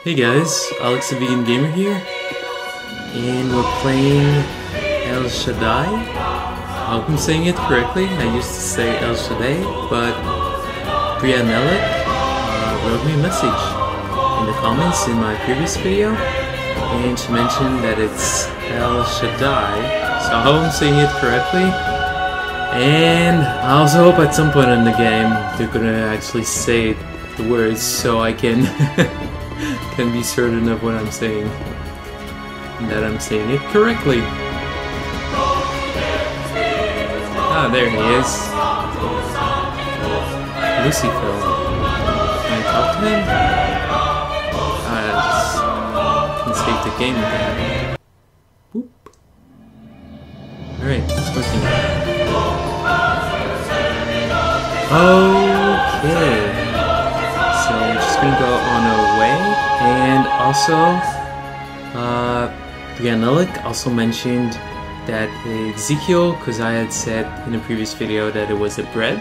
Hey guys, Alex the Vegan Gamer here, and we're playing El Shaddai. I hope I'm saying it correctly. I used to say El Shaddai, but Brianella wrote me a message in the comments in my previous video, and she mentioned that it's El Shaddai, so I hope I'm saying it correctly. And I also hope at some point in the game they're gonna actually say the words so I can can be certain of what I'm saying, and that I'm saying it correctly. Ah, there he is. Lucifel. Can I talk to him? Let's save the game again. Boop. Alright, it's working. Okay. So we're just gonna go on our way. And also, Brianella also mentioned that Ezekiel, because I had said in a previous video that it was a bread,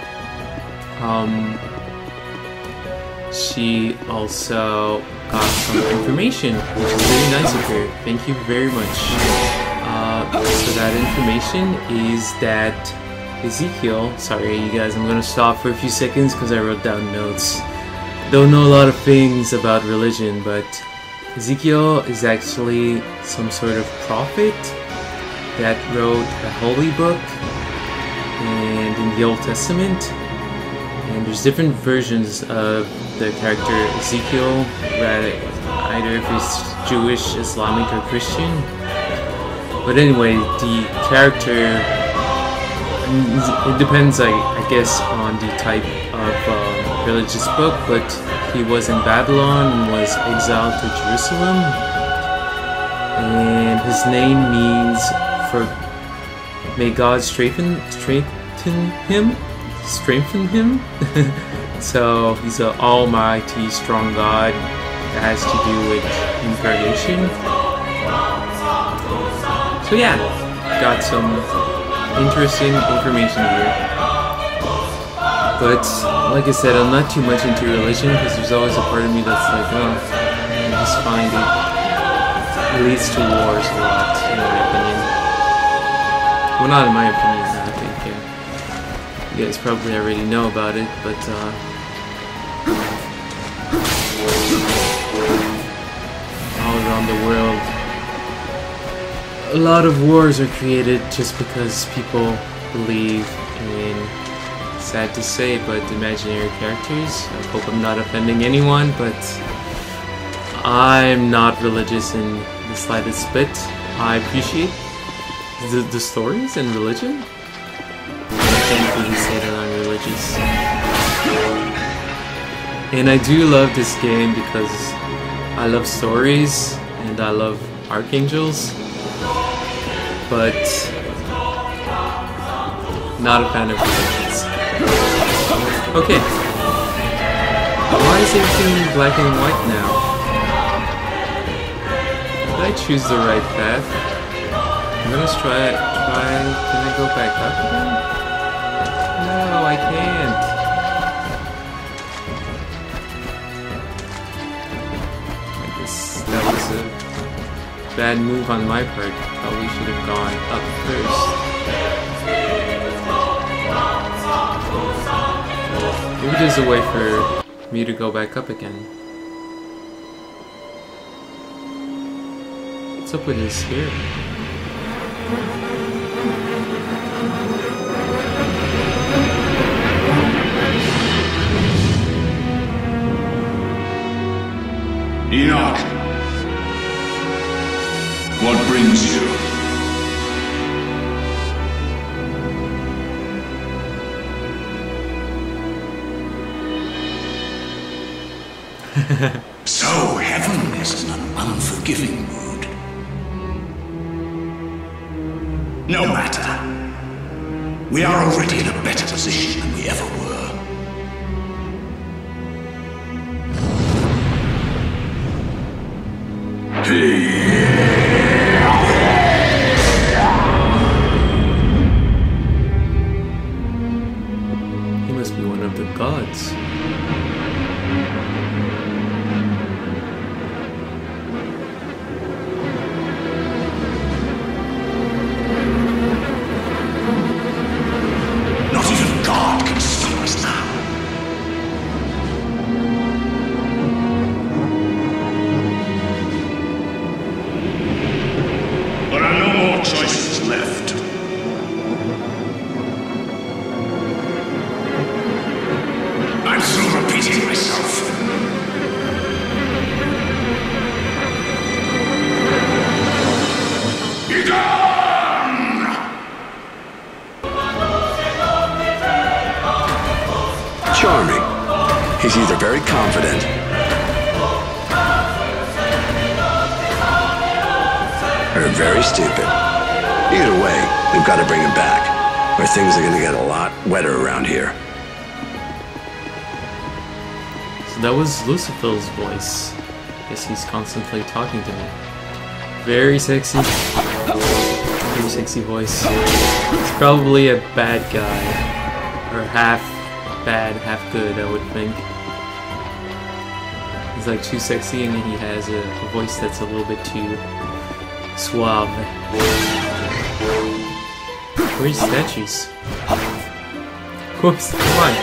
she also got some information, which is really nice of her. Thank you very much. So that information is that Ezekiel, sorry you guys, I'm gonna stop for a few seconds because I wrote down notes. Don't know a lot of things about religion, but Ezekiel is actually some sort of prophet that wrote a holy book and in the Old Testament, and there's different versions of the character Ezekiel, either if he's Jewish, Islamic, or Christian. But anyway, the character, it depends I guess on the type of religious book, but he was in Babylon and was exiled to Jerusalem, and his name means for may God strengthen him. So he's an almighty strong God that has to do with incarnation. So yeah, got some interesting information here. But, like I said, I'm not too much into religion because there's always a part of me that's like, oh, I just find it leads to wars a lot, in my opinion. Well, not in my opinion, I think. You guys probably already know about it, but, all around the world, a lot of wars are created just because people believe in, sad to say, but imaginary characters. I hope I'm not offending anyone, but I'm not religious in the slightest bit. I appreciate the stories and religion, but I can't really say that I'm religious. And I do love this game because I love stories and I love Archangels, but not a fan of religions. Okay. Why is everything black and white now? Did I choose the right path? I'm gonna try. Can I go back up again? No, I can't. I guess that was a bad move on my part. Probably should have gone up first. Maybe there's a way for me to go back up again. What's up with this here? Enoch, what brings you? So heaven is in an unforgiving mood. No matter. We are already in a better position than we ever were. He must be one of the gods. He's either very confident or very stupid. Either way, we've got to bring him back, or things are going to get a lot wetter around here. So that was Lucifel's voice. Guess he's constantly talking to me. Very sexy. Very sexy voice. He's probably a bad guy. Or half bad, half good, I would think. He's like too sexy and he has a voice that's a little bit too suave. Where's statues? Whoops, come on.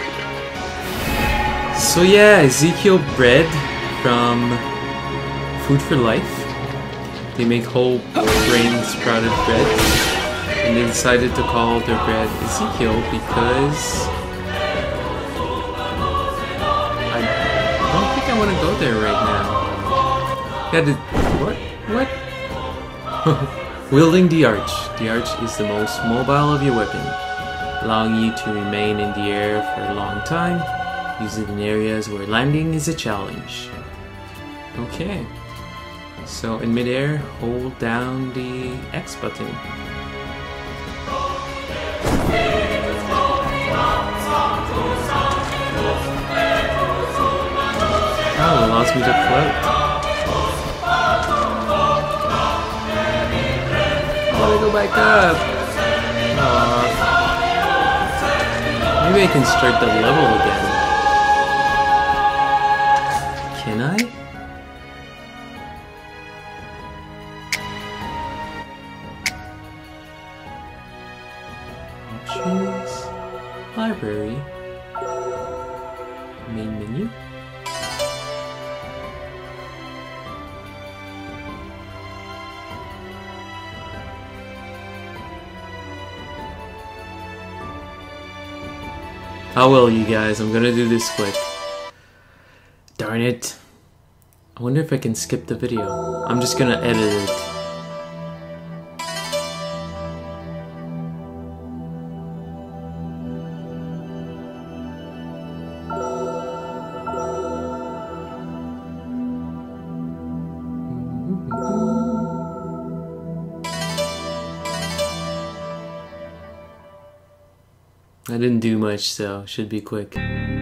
So yeah, Ezekiel bread from Food for Life. They make whole grain sprouted bread. And they decided to call their bread Ezekiel because I don't think I want to go there right now. Got to, what? Wielding the Arch. The Arch is the most mobile of your weapon, allowing you to remain in the air for a long time. Use it in areas where landing is a challenge. Okay. So in midair, hold down the X button. Oh, it allows me to float. I want to go back up. Maybe I can start the level again. Can I? Options, library, main menu. How will you guys? I'm gonna do this quick. Darn it. I wonder if I can skip the video. I'm just gonna edit it. I didn't do much, so should be quick.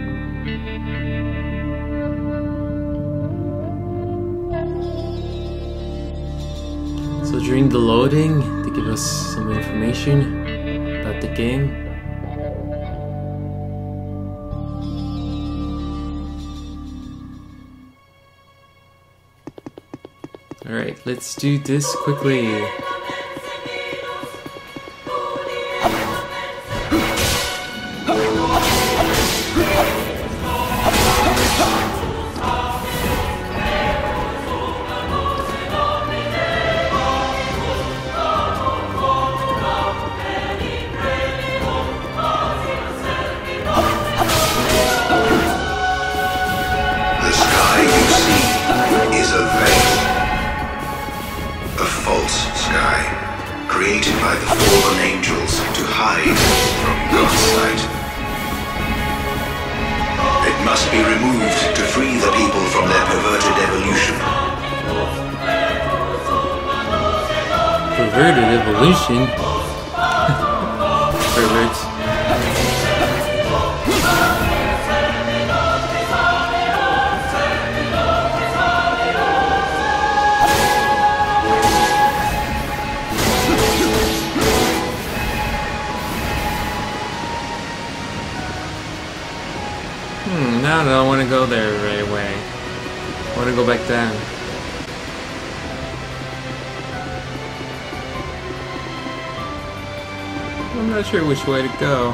So during the loading, they give us some information about the game. Alright, let's do this quickly. Created by the fallen angels to hide from God's sight. It must be removed to free the people from their perverted evolution. Perverted evolution? Perverts. Now I don't want to go there right away. I want to go back down. I'm not sure which way to go.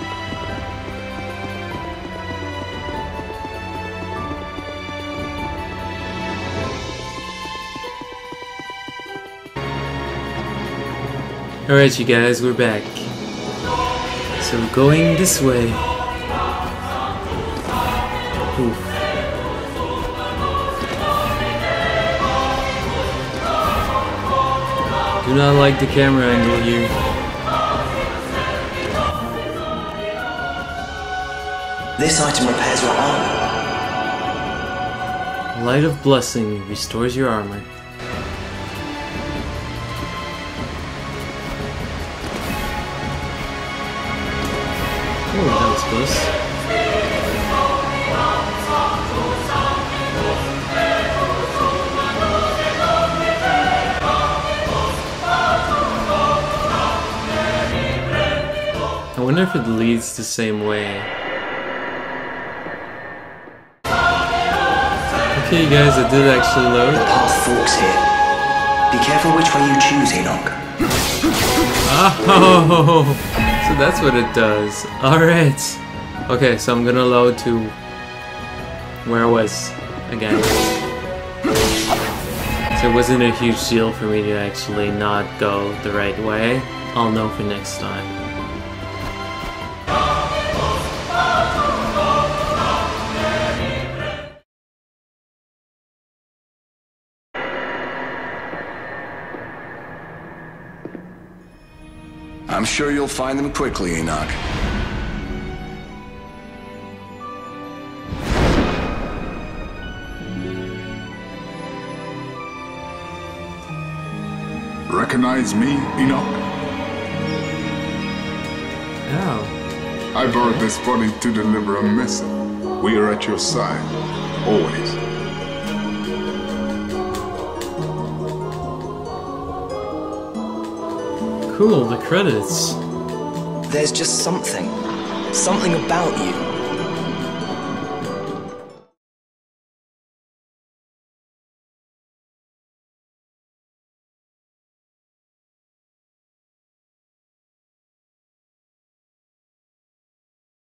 Alright you guys, we're back. So we're going this way. Oof. Do not like the camera angle here. This item repairs your armor. Light of Blessing restores your armor. Oh, that was close. I wonder if it leads the same way. Okay, guys, it did actually load. The path forks here. Be careful which way you choose, Enoch. Oh, so that's what it does. Alright. Okay, so I'm gonna load to where I was again. So it wasn't a huge deal for me to actually not go the right way. I'll know for next time. I'm sure you'll find them quickly, Enoch. Recognize me, Enoch? Oh. I brought this body to deliver a message. We are at your side, always. Cool, the credits. There's just something about you.